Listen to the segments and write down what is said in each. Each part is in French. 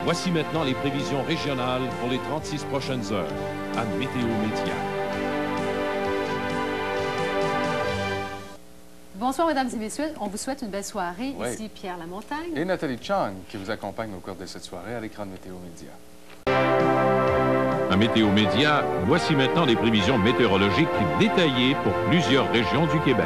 Voici maintenant les prévisions régionales pour les 36 prochaines heures à Météo Média. Bonsoir, mesdames et messieurs. On vous souhaite une belle soirée. Oui. Ici Pierre Lamontagne. Et Nathalie Chang, qui vous accompagne au cours de cette soirée à l'écran de Météo Média. À Météo Média, voici maintenant les prévisions météorologiques détaillées pour plusieurs régions du Québec.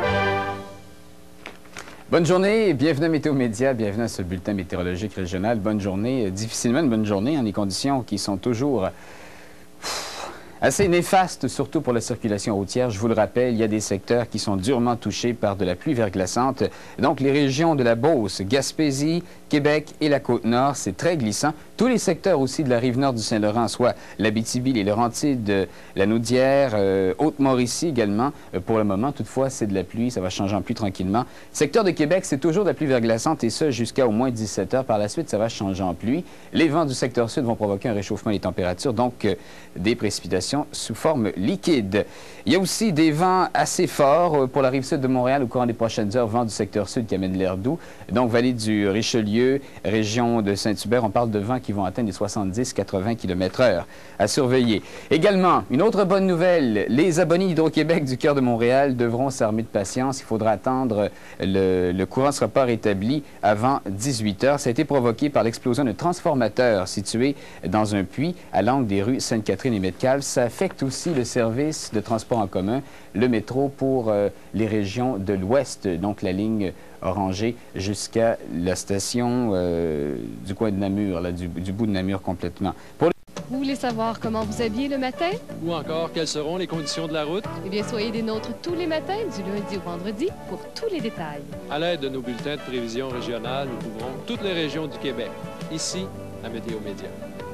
Bonne journée et bienvenue à Météo Média, bienvenue à ce bulletin météorologique régional. Bonne journée, difficilement une bonne journée, les conditions qui sont toujours assez néfastes, surtout pour la circulation routière. Je vous le rappelle, il y a des secteurs qui sont durement touchés par de la pluie verglaçante. Donc, les régions de la Beauce, Gaspésie, Québec et la Côte-Nord, c'est très glissant. Tous les secteurs aussi de la rive nord du Saint-Laurent, soit l'Abitibi, les Laurentides, la Naudière, Haute-Mauricie également. Pour le moment, toutefois, c'est de la pluie. Ça va changer en pluie tranquillement. Secteur de Québec, c'est toujours de la pluie verglaçante et ça jusqu'à au moins 17 heures. Par la suite, ça va changer en pluie. Les vents du secteur sud vont provoquer un réchauffement des températures, donc des précipitations sous forme liquide. Il y a aussi des vents assez forts pour la rive sud de Montréal au courant des prochaines heures. Vents du secteur sud qui amènent l'air doux. Donc, vallée du Richelieu, région de Saint-Hubert, on parle de vents qui vont atteindre les 70-80 km/h à surveiller. Également, une autre bonne nouvelle, les abonnés Hydro-Québec du cœur de Montréal devront s'armer de patience. Il faudra attendre, le courant ne sera pas rétabli avant 18 heures. Ça a été provoqué par l'explosion d'un transformateur situé dans un puits à l'angle des rues Sainte-Catherine et Metcalfe. Ça affecte aussi le service de transport en commun, le métro pour les régions de l'Ouest, donc la ligne orangée jusqu'à la station du coin de Namur, là, du bout de Namur complètement. Vous voulez savoir comment vous habiller le matin? Ou encore, quelles seront les conditions de la route? Eh bien, soyez des nôtres tous les matins, du lundi au vendredi, pour tous les détails. À l'aide de nos bulletins de prévision régionale, nous couvrons toutes les régions du Québec, ici, à Météo Média.